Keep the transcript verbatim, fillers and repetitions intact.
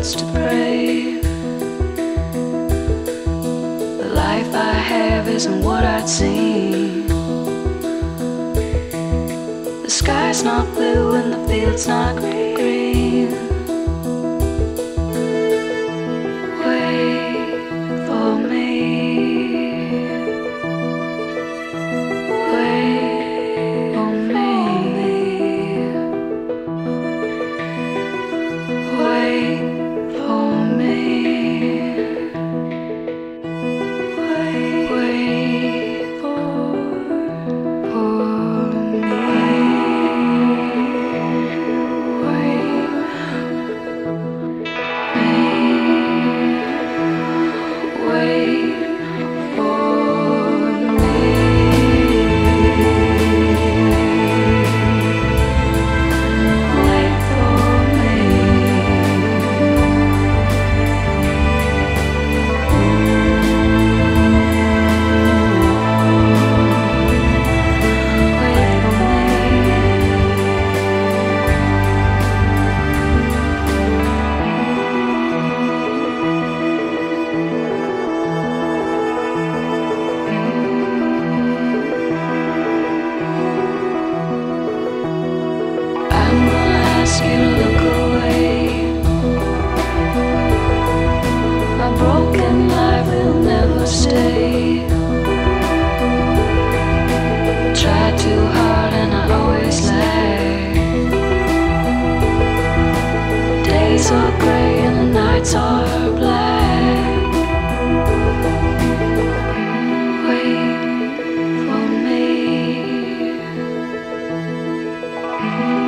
words to pray. The life I have isn't what I'd seen. The sky's not blue and the field's not green. Wait for me. Wait for me. Wait for me. Wait, wait for, for me. Wait me. Wait for me. Wait for me. Wait for me. I'm gonna ask you to look away. My broken life will never stay. Try too hard and I always lag. Days are gray and the nights are black. Wait for me.